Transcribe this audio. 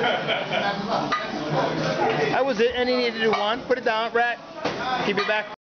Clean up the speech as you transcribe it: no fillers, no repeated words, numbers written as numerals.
That was it. And you need to do one. Put it down, Rat. Keep your back.